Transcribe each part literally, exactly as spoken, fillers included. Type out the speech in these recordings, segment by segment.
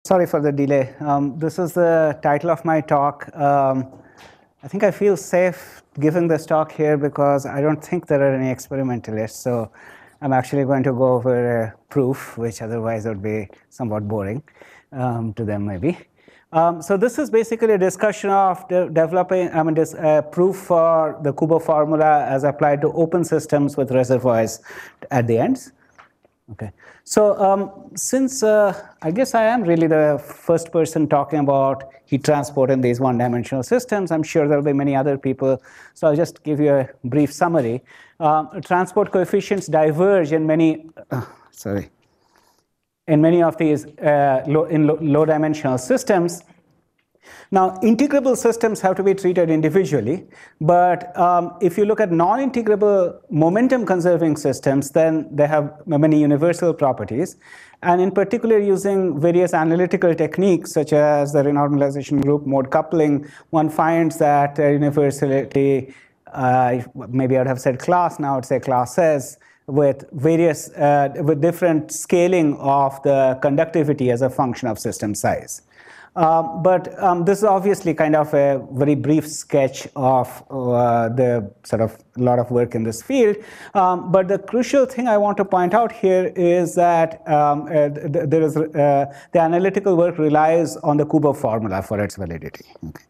Sorry for the delay. Um, this is the title of my talk. Um, I think I feel safe giving this talk here because I don't think there are any experimentalists. So I'm actually going to go over a proof, which otherwise would be somewhat boring um, to them maybe. Um, so this is basically a discussion of de developing, I mean, this uh, proof for the Kubo formula as applied to open systems with reservoirs at the ends. Okay, so um, since uh, I guess I am really the first person talking about heat transport in these one-dimensional systems, I'm sure there will be many other people, so I'll just give you a brief summary. Um, transport coefficients diverge in many, uh, sorry, in many of these uh, low, in low, low-dimensional systems. Now, integrable systems have to be treated individually, but um, if you look at non-integrable momentum-conserving systems, then they have many universal properties. And in particular, using various analytical techniques, such as the renormalization group mode coupling, one finds that uh, universality, uh, maybe I would have said class, now I would say classes, with various, uh, with different scaling of the conductivity as a function of system size. Uh, but um, this is obviously kind of a very brief sketch of uh, the sort of lot of work in this field. Um, but the crucial thing I want to point out here is that um, uh, th there is uh, the analytical work relies on the Kubo formula for its validity.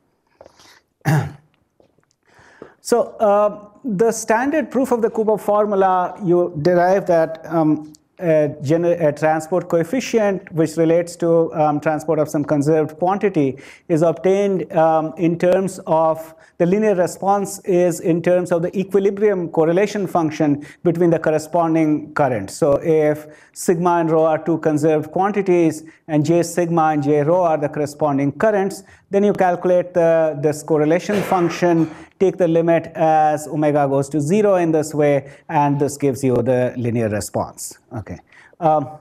Okay. So uh, the standard proof of the Kubo formula, you derive that um, A, a transport coefficient which relates to um, transport of some conserved quantity is obtained um, in terms of the linear response is in terms of the equilibrium correlation function between the corresponding currents. So if sigma and rho are two conserved quantities and j sigma and j rho are the corresponding currents, then you calculate the, this correlation function, take the limit as omega goes to zero in this way, and this gives you the linear response. Okay. Um,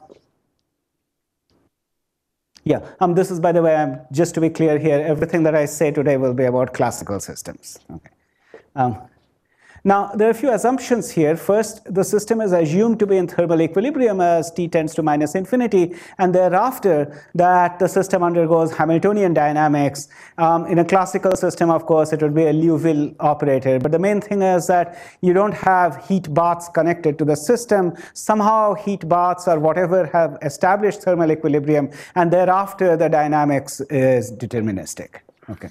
yeah, um, this is, by the way, um, just to be clear here, everything that I say today will be about classical systems. Okay. Um, Now, there are a few assumptions here. First, the system is assumed to be in thermal equilibrium as t tends to minus infinity, and thereafter that the system undergoes Hamiltonian dynamics. Um, in a classical system, of course, it would be a Liouville operator, but the main thing is that you don't have heat baths connected to the system. Somehow heat baths or whatever have established thermal equilibrium, and thereafter the dynamics is deterministic. Okay.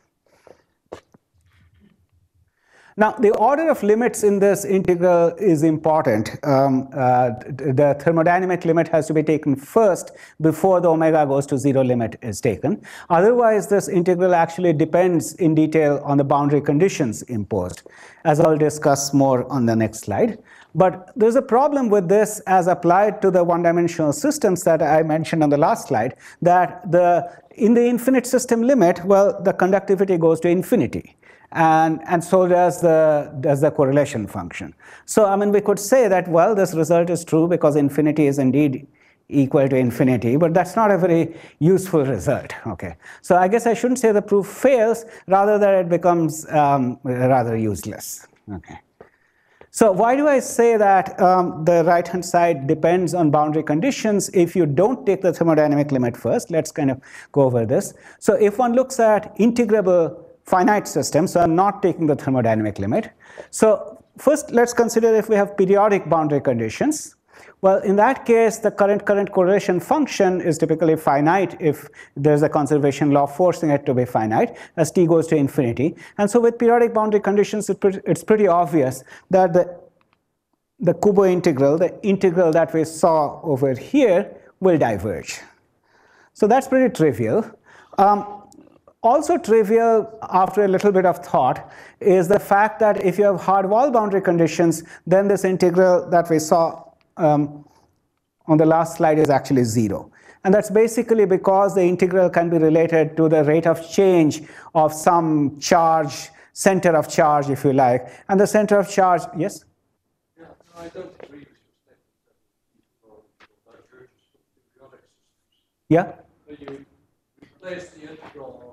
Now, the order of limits in this integral is important. Um, uh, the thermodynamic limit has to be taken first before the omega goes to zero limit is taken. Otherwise, this integral actually depends in detail on the boundary conditions imposed, as I'll discuss more on the next slide. But there's a problem with this as applied to the one-dimensional systems that I mentioned on the last slide, that the, in the infinite system limit, well, the conductivity goes to infinity. And, and so does the, does the correlation function. So, I mean, we could say that, well, this result is true because infinity is indeed equal to infinity, but that's not a very useful result. Okay. So I guess I shouldn't say the proof fails, rather that it becomes um, rather useless. Okay. So why do I say that um, the right-hand side depends on boundary conditions if you don't take the thermodynamic limit first? Let's kind of go over this. So if one looks at integrable finite system, so I'm not taking the thermodynamic limit. So first, let's consider if we have periodic boundary conditions. Well, in that case, the current-current correlation function is typically finite if there's a conservation law forcing it to be finite as t goes to infinity. And so with periodic boundary conditions, it's pretty obvious that the, the Kubo integral, the integral that we saw over here, will diverge. So that's pretty trivial. Um, Also trivial, after a little bit of thought, is the fact that if you have hard wall boundary conditions, then this integral that we saw um, on the last slide is actually zero. And that's basically because the integral can be related to the rate of change of some charge, center of charge, if you like. And the center of charge, yes? Yeah, no, I don't agree with your statement that divergence of periodic systems. Yeah? So you replace the integral of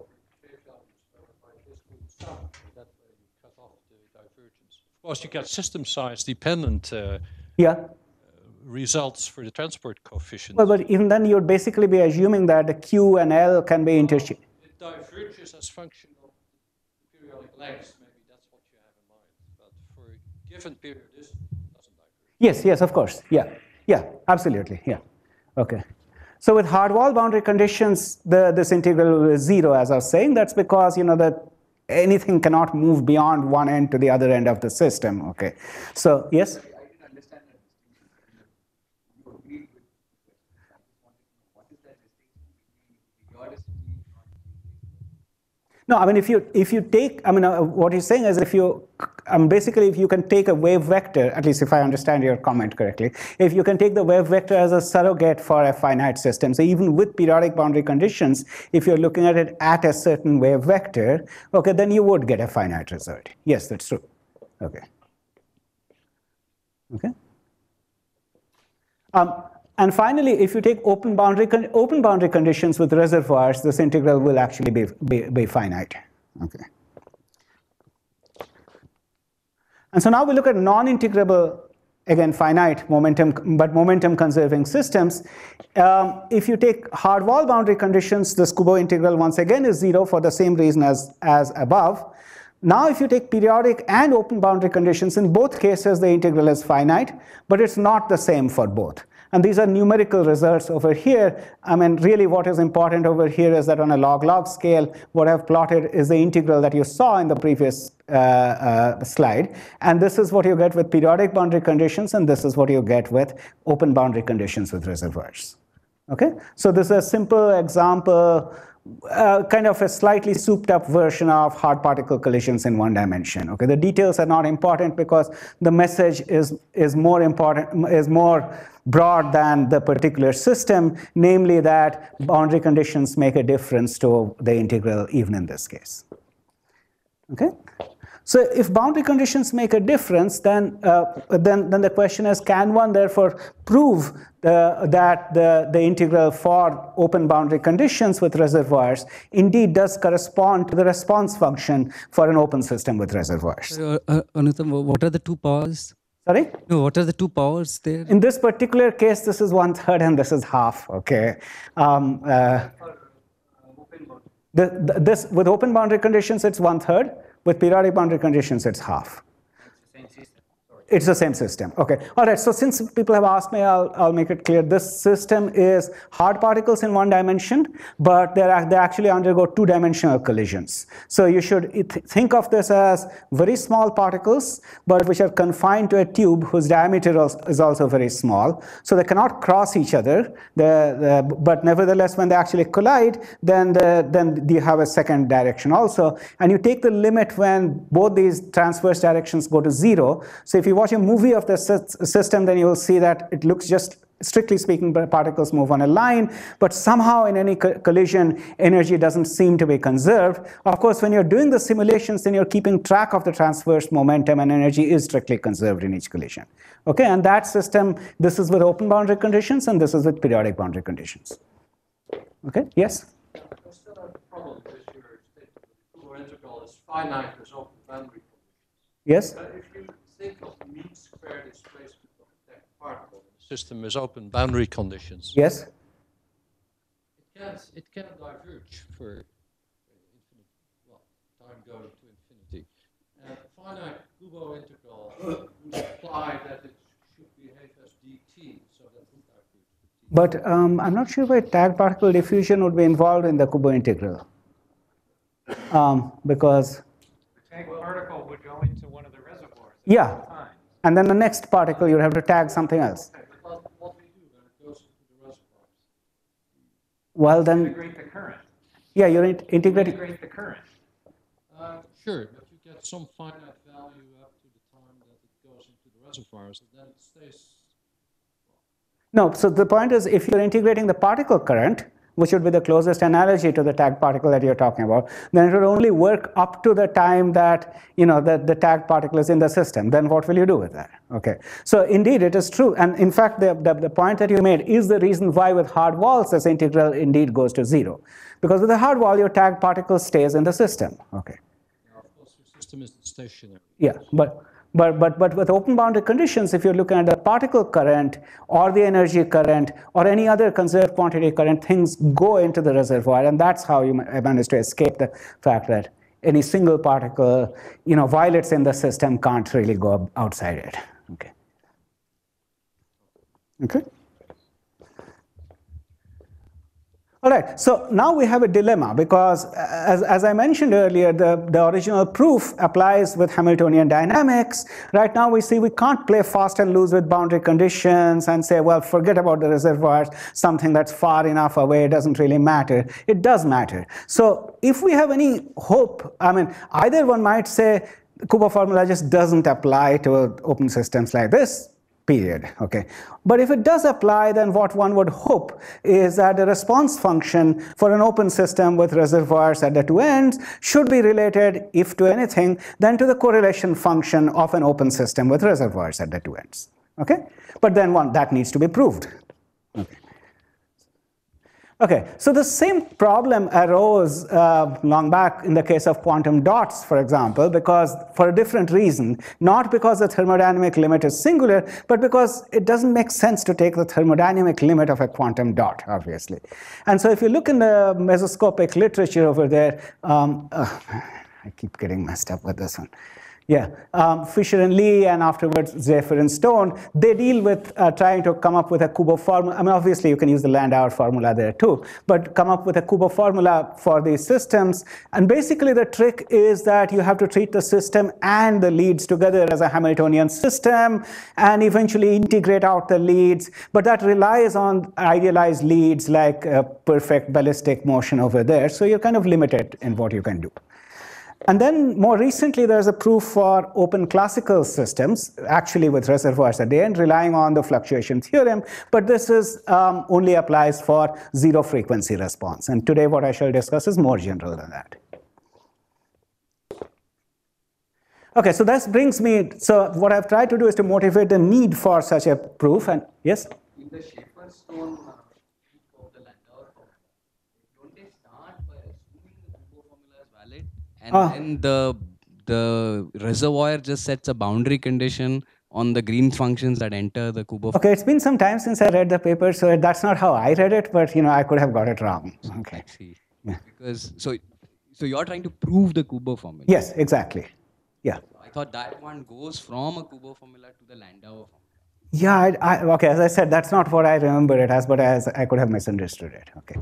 that way you cut off the divergence. Of course, you get system size dependent uh, yeah. uh, results for the transport coefficient. Well, but even then you'd basically be assuming that the Q and L can be interchanged. It diverges as function of periodic length. Maybe that's what you have in mind. But for a given periodicity, it doesn't diverge. Yes, yes, of course. Yeah, yeah, absolutely. Yeah. Okay. So with hard wall boundary conditions, the, this integral is zero, as I was saying. That's because, you know, that anything cannot move beyond one end to the other end of the system. Okay. So, yes? No, I mean, if you if you take, I mean, uh, what you're saying is if you, um, basically, if you can take a wave vector, at least if I understand your comment correctly, if you can take the wave vector as a surrogate for a finite system, so even with periodic boundary conditions, if you're looking at it at a certain wave vector, okay, then you would get a finite result. Yes, that's true. Okay. Okay. Um, And finally, if you take open boundary, open boundary conditions with reservoirs, this integral will actually be, be, be finite. Okay. And so now we look at non-integrable, again, finite momentum, but momentum conserving systems. Um, if you take hard wall boundary conditions, this Kubo integral once again is zero for the same reason as, as above. Now if you take periodic and open boundary conditions, in both cases the integral is finite, but it's not the same for both. And these are numerical results over here. I mean, really what is important over here is that on a log-log scale, what I've plotted is the integral that you saw in the previous uh, uh, slide. And this is what you get with periodic boundary conditions, and this is what you get with open boundary conditions with reservoirs. Okay? So this is a simple example, Uh, kind of a slightly souped up version of hard particle collisions in one dimension. Okay, the details are not important because the message is is more important, is more broad than the particular system, namely that boundary conditions make a difference to the integral even in this case. Okay. So if boundary conditions make a difference, then, uh, then, then the question is, can one therefore prove the, that the, the integral for open boundary conditions with reservoirs indeed does correspond to the response function for an open system with reservoirs? Uh, uh, Onuttom, what are the two powers? Sorry? No, what are the two powers there? In this particular case, this is one third and this is half, okay? Um, uh, the, the, this, with open boundary conditions, it's one third. With periodic boundary conditions, it's half. It's the same system. Okay. All right. So since people have asked me, I'll, I'll make it clear. This system is hard particles in one dimension, but they're, they actually undergo two-dimensional collisions. So you should th think of this as very small particles, but which are confined to a tube whose diameter is also very small. So they cannot cross each other. The, the, but nevertheless, when they actually collide, then, the, then you have a second direction also. And you take the limit when both these transverse directions go to zero. So if you watch a movie of the system, then you will see that it looks just, strictly speaking, particles move on a line, but somehow in any co collision, energy doesn't seem to be conserved. Of course, when you're doing the simulations, then you're keeping track of the transverse momentum, and energy is strictly conserved in each collision. Okay, and that system, this is with open boundary conditions, and this is with periodic boundary conditions. Okay, yes? I still have a problem with your statement that the Kubo integral is finite as open boundary conditions. Yes? Uh, if you think of the mean square displacement of a tech particle, the system is open boundary conditions. Yes? It can't, it can't diverge for infinite, well, time going to infinity. And a finite Kubo integral would imply that it should behave as dt, so that would diverge to t. But um, I'm not sure why tag particle diffusion would be involved in the Kubo integral. Um, because... The tag particle would go into one of the reservoirs. Yeah. And then the next particle, you'd have to tag something else. But what we do when it goes into the reservoirs? Well, then... Integrate the current. Yeah, you're in integrating... Integrate the current. Uh, sure, but you get some finite value up to the time that it goes into the reservoirs, and then it stays. No, so the point is, if you're integrating the particle current, which would be the closest analogy to the tag particle that you're talking about, then it will only work up to the time that, you know, the, the tag particle is in the system. Then what will you do with that? Okay. So indeed, it is true. And in fact, the, the, the point that you made is the reason why with hard walls, this integral indeed goes to zero. Because with a hard wall, your tag particle stays in the system. Okay. Now, of course, because your system is stationary. Yeah, but but but but with open boundary conditions, if you're looking at the particle current or the energy current or any other conserved quantity current, things go into the reservoir, and that's how you manage to escape the fact that any single particle, you know, while it's in the system, can't really go outside it. Okay. Okay. All right, so now we have a dilemma because, as, as I mentioned earlier, the, the original proof applies with Hamiltonian dynamics. Right now we see we can't play fast and loose with boundary conditions and say, well, forget about the reservoirs, something that's far enough away, doesn't really matter. It does matter. So if we have any hope, I mean, either one might say the Kubo formula just doesn't apply to open systems like this, period, okay. But if it does apply, then what one would hope is that the response function for an open system with reservoirs at the two ends should be related, if to anything, then to the correlation function of an open system with reservoirs at the two ends, okay. But then one, that needs to be proved, okay. Okay, so the same problem arose uh, long back in the case of quantum dots, for example, because for a different reason, not because the thermodynamic limit is singular, but because it doesn't make sense to take the thermodynamic limit of a quantum dot, obviously. And so if you look in the mesoscopic literature over there, um, uh, I keep getting messed up with this one. Yeah, um, Fisher and Lee, and afterwards Zephyr and Stone, they deal with uh, trying to come up with a Kubo formula. I mean, obviously you can use the Landauer formula there too, but come up with a Kubo formula for these systems. And basically the trick is that you have to treat the system and the leads together as a Hamiltonian system and eventually integrate out the leads. But that relies on idealized leads like uh, perfect ballistic motion over there. So you're kind of limited in what you can do. And then more recently, there's a proof for open classical systems, actually with reservoirs at the end, relying on the fluctuation theorem. But this is um, only applies for zero frequency response. And today what I shall discuss is more general than that. Okay, so that brings me, so what I've tried to do is to motivate the need for such a proof. And yes? In the Schaefer-Stone uh, of the Landauer formula, don't they start by assuming the Kubo formula is valid? And Ah. then the, the reservoir just sets a boundary condition on the green functions that enter the Kubo. Okay, it's been some time since I read the paper, so that's not how I read it, but you know, I could have got it wrong. Okay. I see. Yeah. Because, so, so you're trying to prove the Kubo formula. Yes, exactly. Yeah. I thought that one goes from a Kubo formula to the Landauer formula. Yeah, I, I, okay, as I said, that's not what I remember it as, but as I could have misunderstood it. Okay.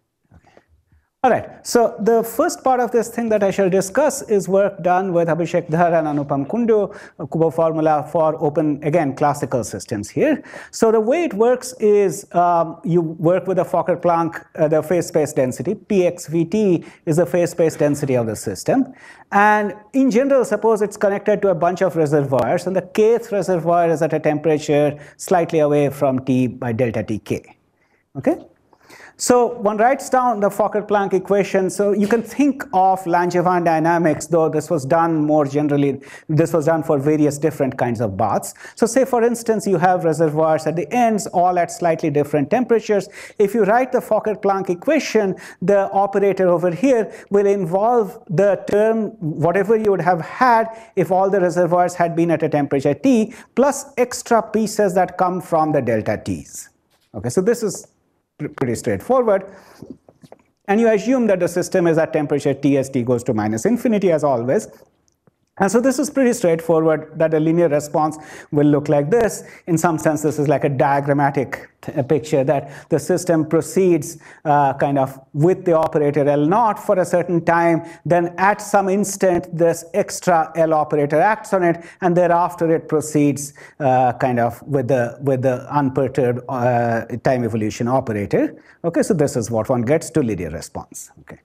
All right, so the first part of this thing that I shall discuss is work done with Abhishek Dhar and Anupam Kundu, a Kubo formula for open, again, classical systems here. So the way it works is um, you work with the Fokker-Planck, uh, the phase space density. P X V T is the phase space density of the system. And in general, suppose it's connected to a bunch of reservoirs, and the kth reservoir is at a temperature slightly away from T by delta T K. Okay? So one writes down the Fokker-Planck equation. So you can think of Langevin dynamics, though this was done more generally, this was done for various different kinds of baths. So say, for instance, you have reservoirs at the ends, all at slightly different temperatures. If you write the Fokker-Planck equation, the operator over here will involve the term, whatever you would have had if all the reservoirs had been at a temperature T, plus extra pieces that come from the delta T's. Okay, so this is pretty straightforward. And you assume that the system is at temperature T as T goes to minus infinity as always. And so this is pretty straightforward, that a linear response will look like this. In some sense, this is like a diagrammatic picture that the system proceeds uh, kind of with the operator L naught for a certain time. Then at some instant, this extra L operator acts on it, and thereafter it proceeds uh, kind of with the, with the unperturbed uh, time evolution operator. Okay, so this is what one gets to linear response. Okay.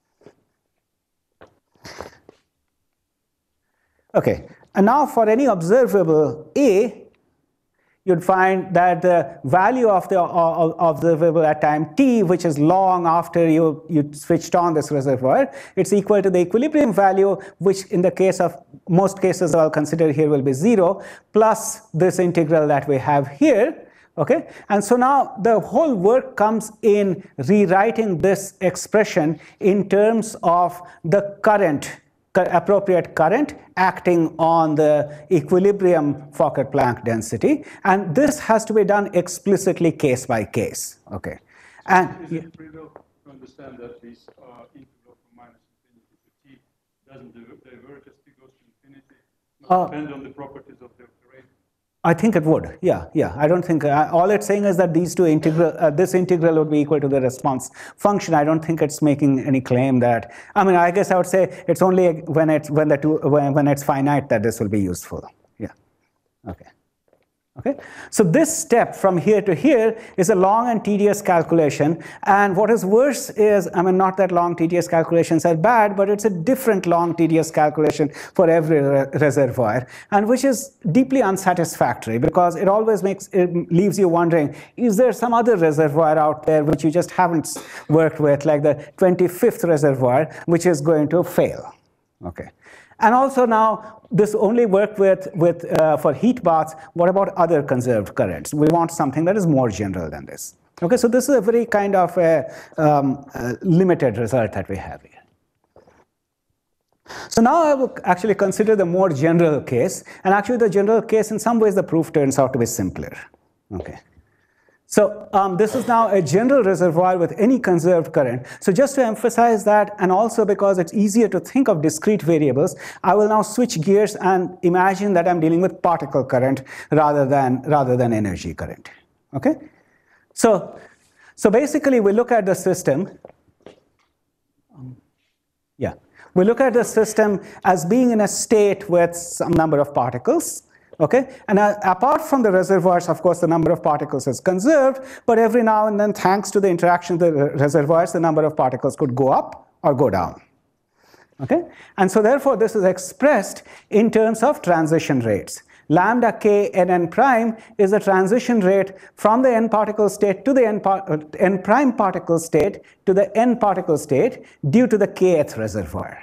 Okay, and now for any observable A, you'd find that the value of the uh, observable at time T, which is long after you, you switched on this reservoir, it's equal to the equilibrium value, which in the case of most cases I'll consider here will be zero, plus this integral that we have here. Okay, and so now the whole work comes in rewriting this expression in terms of the current appropriate current acting on the equilibrium Fokker-Planck density, and this has to be done explicitly case by case. Okay, and is it trivial to understand that this uh, integral from minus infinity to t doesn't diverge as t goes to infinity? Must uh, depend on the properties of the operator. I think it would, yeah, yeah. I don't think, uh, all it's saying is that these two integral, uh, this integral would be equal to the response function. I don't think it's making any claim that, I mean, I guess I would say it's only when it's, when the two, when, when it's finite that this will be useful, yeah, okay. Okay, so this step from here to here is a long and tedious calculation, and what is worse is, I mean, not that long tedious calculations are bad, but it's a different long tedious calculation for every re reservoir, and which is deeply unsatisfactory because it always makes, it leaves you wondering, is there some other reservoir out there which you just haven't worked with, like the twenty-fifth reservoir, which is going to fail, okay. And also now, this only worked with, with uh, for heat baths. What about other conserved currents? We want something that is more general than this. Okay, so this is a very kind of a, um, a limited result that we have here. So now I will actually consider the more general case, and actually the general case, in some ways, the proof turns out to be simpler. Okay. So um, this is now a general reservoir with any conserved current. So just to emphasize that, and also because it's easier to think of discrete variables, I will now switch gears and imagine that I'm dealing with particle current rather than, rather than energy current. Okay? So, so basically, we look at the system. Um, yeah. We look at the system as being in a state with some number of particles. Okay, and uh, apart from the reservoirs, of course, the number of particles is conserved, but every now and then, thanks to the interaction of the reservoirs, the number of particles could go up or go down. Okay, and so therefore, this is expressed in terms of transition rates. Lambda k n prime is the transition rate from the n particle state to the n, par uh, n prime particle state to the n particle state due to the kth reservoir.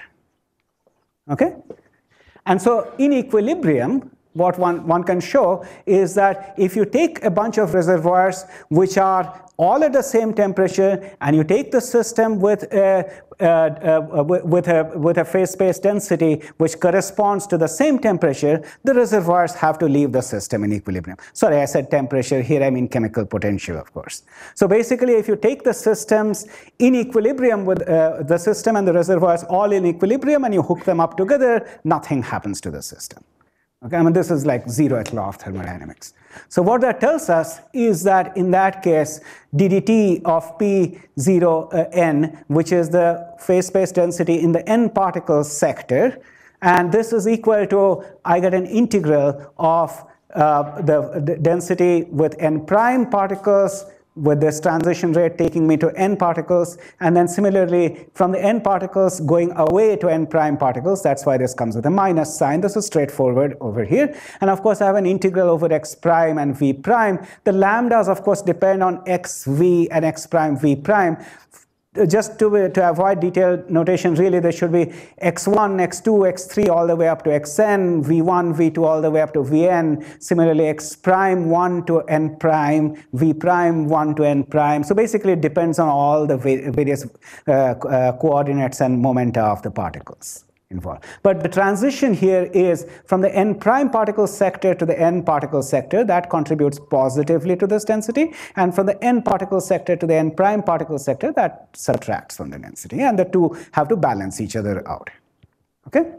Okay, and so in equilibrium, what one, one can show is that if you take a bunch of reservoirs which are all at the same temperature, and you take the system with a, uh, uh, with a, with a phase space density which corresponds to the same temperature, the reservoirs have to leave the system in equilibrium. Sorry, I said temperature, here I mean chemical potential, of course. So basically, if you take the systems in equilibrium with uh, the system and the reservoirs all in equilibrium, and you hook them up together, nothing happens to the system. Okay, I mean, this is like zeroth law of thermodynamics. So what that tells us is that in that case, d dt of P zero uh, n, which is the phase space density in the n particle sector, and this is equal to, I get an integral of uh, the, the density with n prime particles, with this transition rate taking me to n particles, and then similarly from the n particles going away to n prime particles. That's why this comes with a minus sign. This is straightforward over here. And of course, I have an integral over x prime and v prime. The lambdas, of course, depend on xv and x prime v prime. Just to, to avoid detailed notation, really there should be x one, x two, x three all the way up to xn, v one, v two all the way up to vn. Similarly, x prime one to n prime, v prime one to n prime. So basically it depends on all the various uh, uh, coordinates and momenta of the particles involved. But the transition here is from the n prime particle sector to the n particle sector. That contributes positively to this density, and from the n particle sector to the n prime particle sector, that subtracts from the density, and the two have to balance each other out. Okay?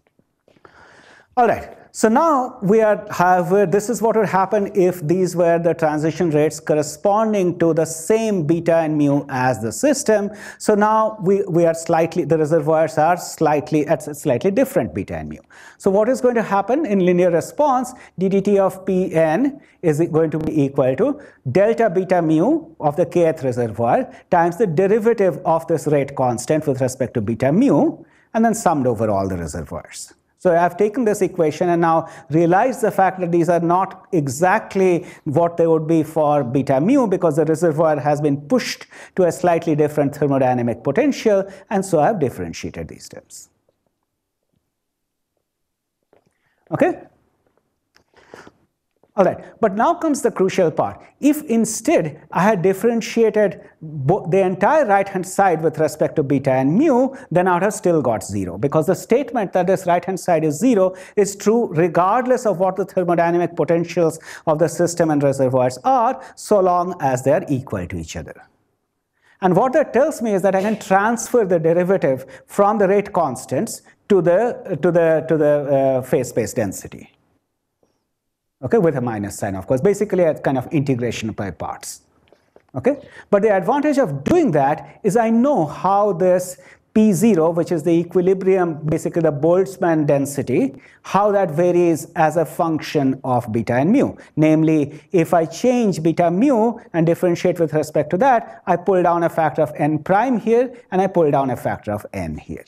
All right. So now we are, however, this is what would happen if these were the transition rates corresponding to the same beta and mu as the system. So now we, we are slightly, the reservoirs are slightly at slightly different beta and mu. So what is going to happen in linear response? D dt of Pn is going to be equal to delta beta mu of the kth reservoir times the derivative of this rate constant with respect to beta mu, and then summed over all the reservoirs. So I've taken this equation and now realized the fact that these are not exactly what they would be for beta mu, because the reservoir has been pushed to a slightly different thermodynamic potential, and so I've differentiated these terms. Okay? All right, but now comes the crucial part. If instead I had differentiated the entire right-hand side with respect to beta and mu, then I would have still got zero, because the statement that this right-hand side is zero is true regardless of what the thermodynamic potentials of the system and reservoirs are, so long as they are equal to each other. And what that tells me is that I can transfer the derivative from the rate constants to the, to the, to the uh, phase space density. Okay, with a minus sign, of course, basically a kind of integration by parts. Okay, but the advantage of doing that is I know how this P zero, which is the equilibrium, basically the Boltzmann density, how that varies as a function of beta and mu. Namely, if I change beta mu and differentiate with respect to that, I pull down a factor of n prime here, and I pull down a factor of n here.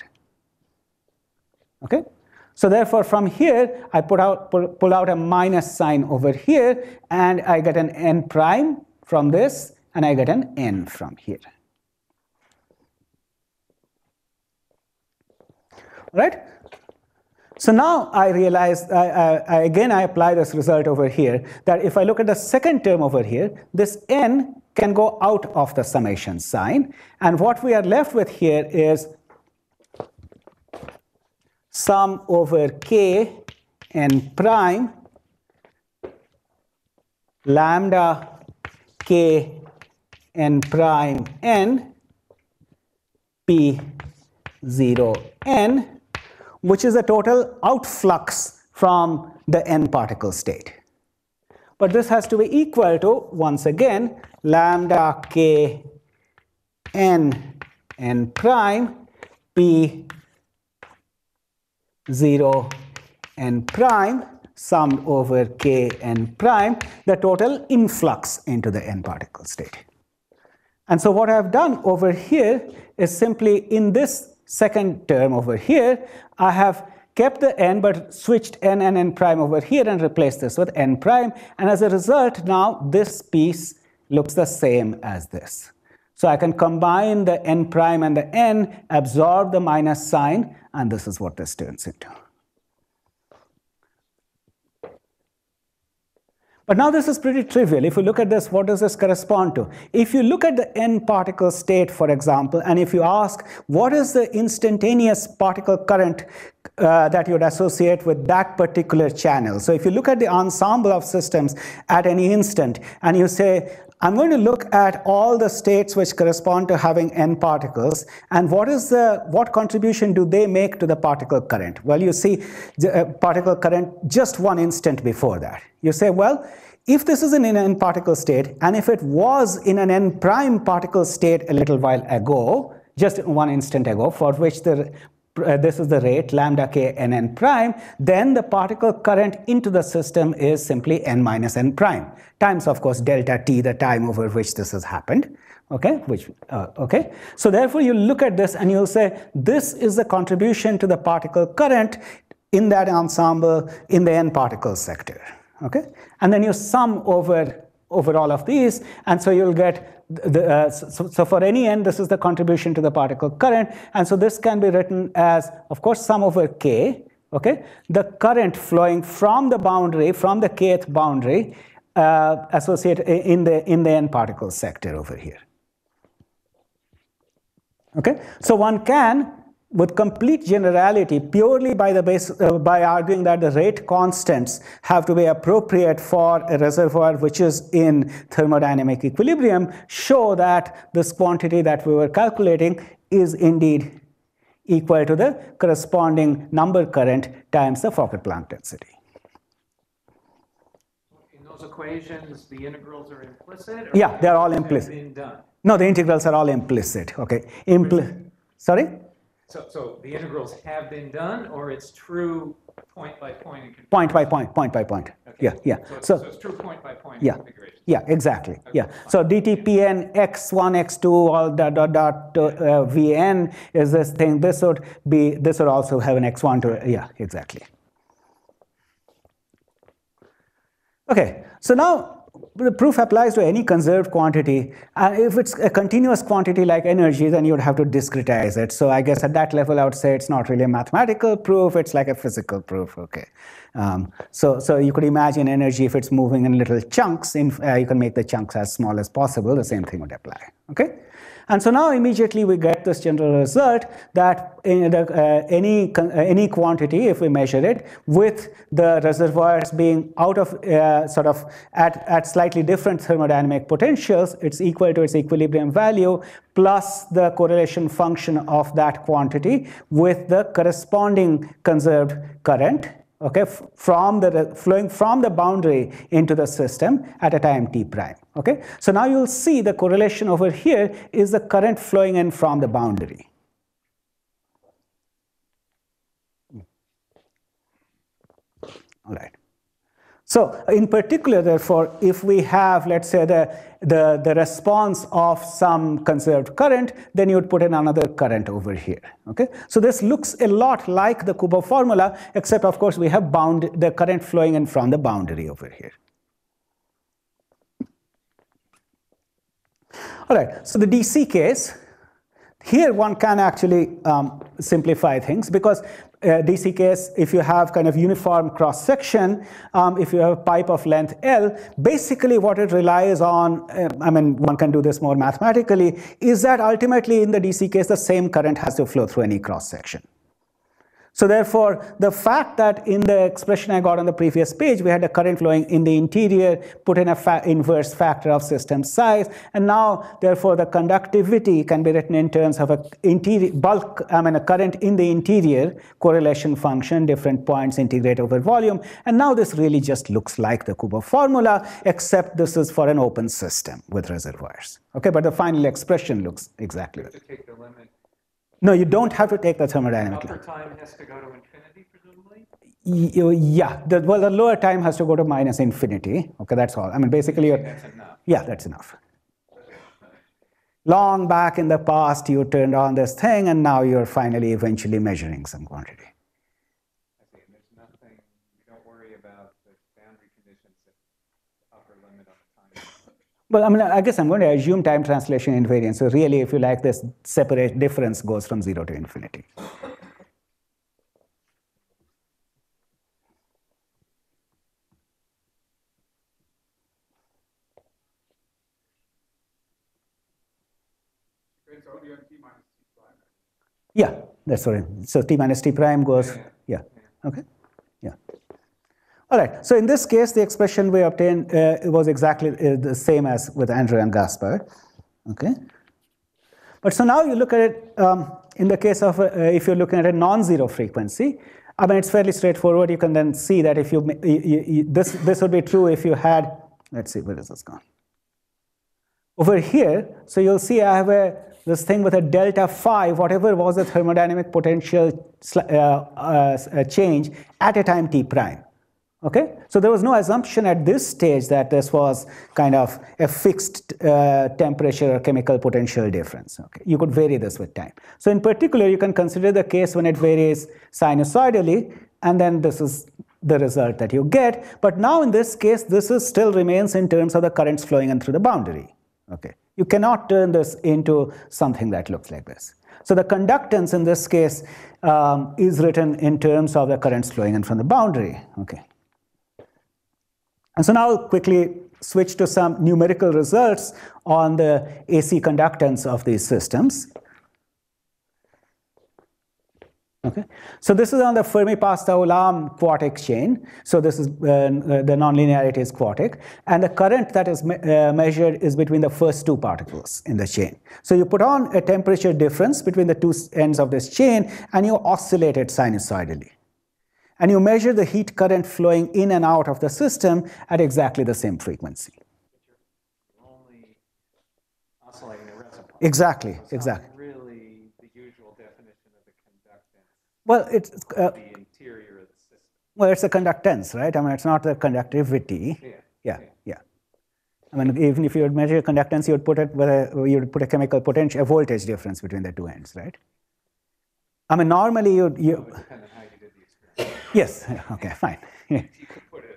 Okay? So therefore, from here, I put out, pull, pull out a minus sign over here, and I get an n prime from this, and I get an n from here. Right? So now I realize, I, I, I, again, I apply this result over here, that if I look at the second term over here, this n can go out of the summation sign, and what we are left with here is sum over k n prime lambda k n prime n p zero n, which is a total outflux from the n particle state. But this has to be equal to, once again, lambda k n n prime p zero n prime summed over k n prime, the total influx into the n particle state. And so what I have done over here is simply in this second term over here, I have kept the n but switched n and n prime over here and replaced this with n prime, and as a result now this piece looks the same as this. So I can combine the n prime and the n, absorb the minus sign, and this is what this turns into. But now this is pretty trivial. If you look at this, what does this correspond to? If you look at the n particle state, for example, and if you ask what is the instantaneous particle current uh, that you would associate with that particular channel. So if you look at the ensemble of systems at any instant and you say, I'm going to look at all the states which correspond to having n particles, and what is the what contribution do they make to the particle current? Well, you see the uh, particle current just one instant before that. You say, well, if this is in an n particle state, and if it was in an n prime particle state a little while ago, just one instant ago, for which the Uh, this is the rate, lambda k n n prime, then the particle current into the system is simply n minus n prime, times, of course, delta t, the time over which this has happened. Okay, which, uh, okay. So therefore, you look at this and you'll say, this is the contribution to the particle current in that ensemble in the n particle sector. Okay, and then you sum over over all of these, and so you'll get the, uh, so, so for any n, this is the contribution to the particle current, and so this can be written as, of course, sum over k, okay, the current flowing from the boundary, from the kth boundary, uh, associated in the in the n particle sector over here. Okay, so one can, with complete generality, purely by the base, uh, by arguing that the rate constants have to be appropriate for a reservoir which is in thermodynamic equilibrium, show that this quantity that we were calculating is indeed equal to the corresponding number current times the Fokker-Planck density. In those equations, the integrals are implicit? Or Yeah, they're all implicit. Been done? No, the integrals are all implicit. Okay, Impli sorry. So, so the integrals have been done, or it's true point by point? And point by point, point by point. Okay. Yeah, yeah. So, it's, So, so it's true point by point yeah, configuration. yeah, exactly. Yeah. So dtpn x one, x two, all dot dot dot uh, vn is this thing. This would be. This would also have an x one to. Yeah, exactly. Okay. So now the proof applies to any conserved quantity. And if it's a continuous quantity like energy, then you would have to discretize it. So I guess at that level, I would say it's not really a mathematical proof, it's like a physical proof, okay. Um, so, so you could imagine energy, if it's moving in little chunks, in, uh, you can make the chunks as small as possible, the same thing would apply, okay. And so now immediately we get this general result that in the, uh, any, uh, any quantity, if we measure it, with the reservoirs being out of uh, sort of at, at slightly different thermodynamic potentials, it's equal to its equilibrium value plus the correlation function of that quantity with the corresponding conserved current, okay, from the flowing from the boundary into the system at a time t prime, okay. So now you'll see the correlation over here is the current flowing in from the boundary. All right. So in particular, therefore, if we have, let's say, the, the, the response of some conserved current, then you would put in another current over here, okay? So this looks a lot like the Kubo formula, except, of course, we have bound the current flowing in from the boundary over here. All right, so the D C case, here one can actually um, simplify things because uh, D C case, if you have kind of uniform cross section, um, if you have a pipe of length L, basically what it relies on, uh, I mean, one can do this more mathematically, is that ultimately in the D C case, the same current has to flow through any cross section. So therefore, the fact that in the expression I got on the previous page, we had a current flowing in the interior, put in a fa inverse factor of system size, and now, therefore, the conductivity can be written in terms of a interior bulk, I mean, a current in the interior correlation function, different points integrate over volume, and now this really just looks like the Kubo formula, except this is for an open system with reservoirs. Okay, but the final expression looks exactly like To take the limit. No, you don't have to take the thermodynamic Upper limit. time has to go to infinity, presumably? Y yeah, the, well, the lower time has to go to minus infinity. Okay, that's all. I mean, basically, you're, That's enough. yeah, that's enough. Long back in the past, you turned on this thing, and now you're finally eventually measuring some quantity. I see. And there's nothing, you don't worry about the boundary conditions at the upper limit on the time. Well, I mean, I guess I'm going to assume time translation invariance. So really, if you like, this separate difference goes from zero to infinity. It's only on t minus t prime. Yeah, that's right. So t minus t prime goes, yeah, Yeah. yeah. Okay, yeah. All right, so in this case, the expression we obtained uh, was exactly uh, the same as with Andrew and Gaspar, okay? But so now you look at it um, in the case of, uh, if you're looking at a non-zero frequency, I mean, it's fairly straightforward. You can then see that if you, you, you, this, this would be true if you had, let's see, where is this gone? Over here, so you'll see I have a, this thing with a delta phi, whatever was the thermodynamic potential uh, uh, change at a time t prime. Okay, so there was no assumption at this stage that this was kind of a fixed uh, temperature or chemical potential difference. Okay, you could vary this with time. So in particular, you can consider the case when it varies sinusoidally, and then this is the result that you get. But now in this case, this is still remains in terms of the currents flowing in through the boundary. Okay, you cannot turn this into something that looks like this. So the conductance in this case um, is written in terms of the currents flowing in from the boundary. Okay. And so now I'll quickly switch to some numerical results on the A C conductance of these systems. Okay, so this is on the Fermi-Pascal-Ulam quartic chain. So this is uh, the nonlinearity is quartic, and the current that is me uh, measured is between the first two particles in the chain. So you put on a temperature difference between the two ends of this chain, and you oscillate it sinusoidally. And you measure the heat current flowing in and out of the system at exactly the same frequency. You're only oscillating the reservoir. Exactly, It's exactly. not really the usual definition of the conductance Well, it's uh, of the interior of the system. well, it's a conductance, right? I mean, it's not the conductivity. Yeah. Yeah, yeah. I mean, even if you would measure conductance, you would put it with a, you would put a chemical potential, a voltage difference between the two ends, right? I mean, normally you you. It would depend on how you did the experiment. Yes. Okay. Fine. Yeah. You could put it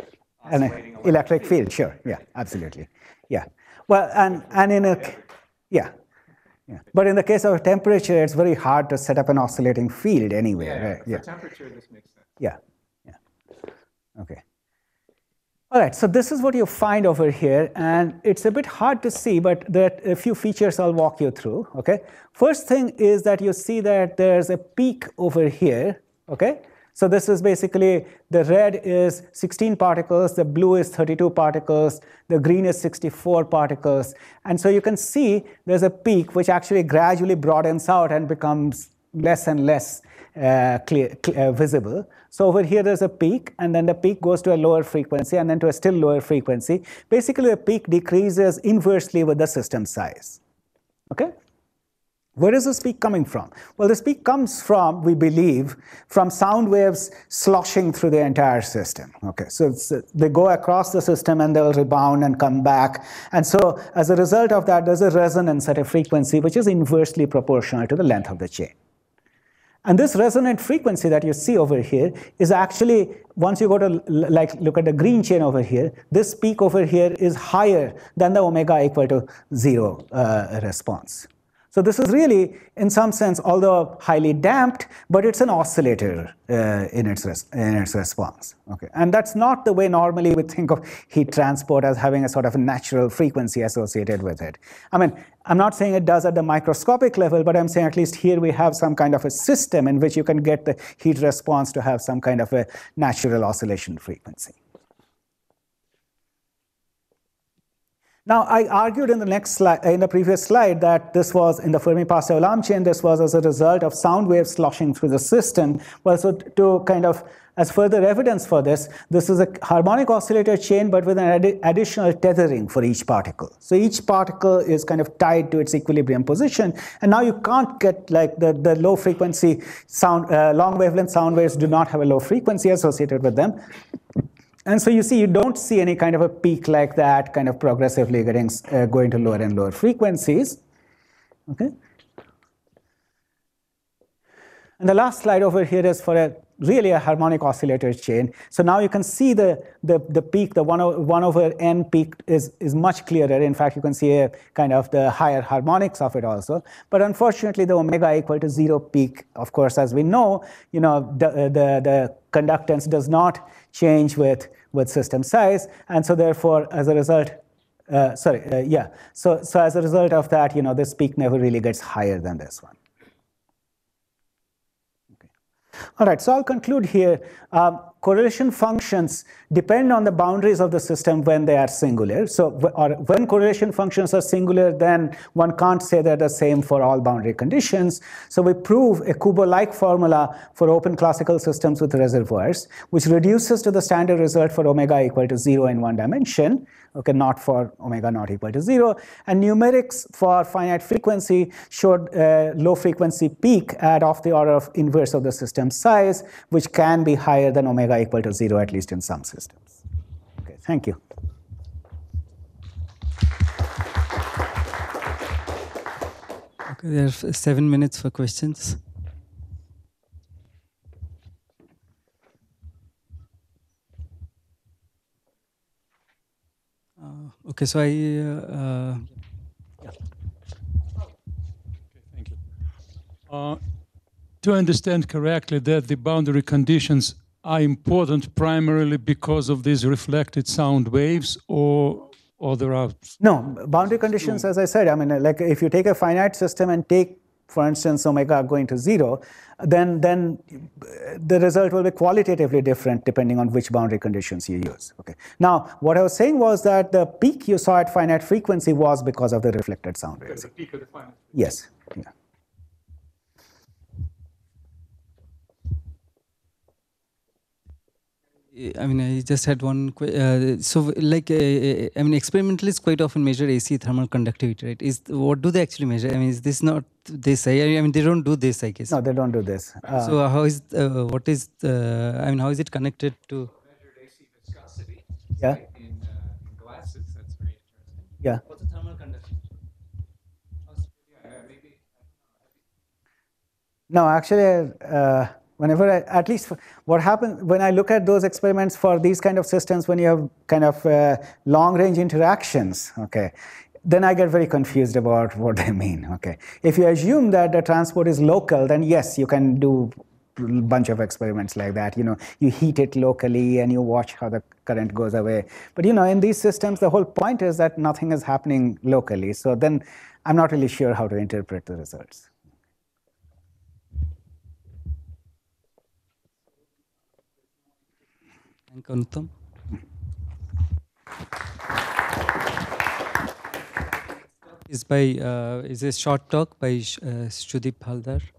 an oscillating electric field, sure, yeah, absolutely, yeah. Well, and, and in a, yeah, yeah. But in the case of temperature, it's very hard to set up an oscillating field anyway, Yeah, right? for Yeah, temperature, this makes sense. yeah, yeah, okay. All right, so this is what you find over here, and it's a bit hard to see, but there are a few features I'll walk you through, okay? First thing is that you see that there's a peak over here, okay? So this is basically, the red is sixteen particles, the blue is thirty-two particles, the green is sixty-four particles, and so you can see there's a peak which actually gradually broadens out and becomes less and less uh, clear, clear, uh, visible. So over here there's a peak, and then the peak goes to a lower frequency, and then to a still lower frequency. Basically, the peak decreases inversely with the system size. Okay? Where is this peak coming from? Well, this peak comes from, we believe, from sound waves sloshing through the entire system. Okay, so it's, uh, they go across the system and they'll rebound and come back. And so as a result of that, there's a resonance at a frequency which is inversely proportional to the length of the chain. And this resonant frequency that you see over here is actually, once you go to like look at the green chain over here, this peak over here is higher than the omega equal to zero uh, response. So this is really, in some sense, although highly damped, but it's an oscillator uh, in, its res in its response. Okay, and that's not the way normally we think of heat transport as having a sort of a natural frequency associated with it. I mean, I'm not saying it does at the microscopic level, but I'm saying at least here we have some kind of a system in which you can get the heat response to have some kind of a natural oscillation frequency. Now, I argued in the next slide, in the previous slide, that this was in the Fermi-Pascal chain. This was as a result of sound waves sloshing through the system. Well, so to kind of, as further evidence for this, this is a harmonic oscillator chain, but with an adi additional tethering for each particle. So each particle is kind of tied to its equilibrium position, and now you can't get like the the low frequency sound, uh, long wavelength sound waves do not have a low frequency associated with them. And so you see, you don't see any kind of a peak like that, kind of progressively getting uh, going to lower and lower frequencies. Okay. And the last slide over here is for a really a harmonic oscillator chain. So now you can see the the, the peak, the one over, one over n peak is is much clearer. In fact, you can see a kind of the higher harmonics of it also. But unfortunately, the omega equal to zero peak, of course, as we know, you know, the the, the conductance does not change with with system size, and so therefore, as a result, uh, sorry, uh, yeah. So so as a result of that, you know, this peak never really gets higher than this one. All right, so I'll conclude here. Um, correlation functions depend on the boundaries of the system when they are singular. So or when correlation functions are singular, then one can't say they're the same for all boundary conditions. So we prove a Kubo-like formula for open classical systems with reservoirs, which reduces to the standard result for omega equal to zero in one dimension. Okay, not for omega not equal to zero. And numerics for finite frequency showed a low frequency peak at of the order of inverse of the system size, which can be higher than omega equal to zero, at least in some systems. Okay, thank you. Okay, there are seven minutes for questions. Uh, okay, so I. Uh, uh, Okay, thank you. Uh, to understand correctly that the boundary conditions are important primarily because of these reflected sound waves, or or there are no boundary conditions, as I said. I mean, like if you take a finite system and take, for instance, omega going to zero, then then the result will be qualitatively different depending on which boundary conditions you use. Okay. Now, what I was saying was that the peak you saw at finite frequency was because of the reflected sound waves. the peak of the finite frequency. Yes. Yeah. I mean, I just had one. Uh, so, like, uh, I mean, experimentalists quite often measure A C thermal conductivity, right? Is what do they actually measure? I mean, is this not this? I, I mean, they don't do this, I guess. No, they don't do this. Uh, so, how is uh, what is the? I mean, how is it connected to? Measured A C viscosity. Yeah. Right, in, uh, in glasses. That's very interesting. Yeah. What's the thermal conductivity? Yeah, maybe. No, actually, uh, Whenever I, at least what happens when I look at those experiments for these kind of systems, when you have kind of uh, long range interactions, okay, then I get very confused about what they mean. Okay, if you assume that the transport is local, then yes, you can do a bunch of experiments like that. You know, you heat it locally and you watch how the current goes away. But you know, in these systems, the whole point is that nothing is happening locally. So then I'm not really sure how to interpret the results. Thank you, Onuttom. Is by uh, is a short talk by uh, Shudip Haldar.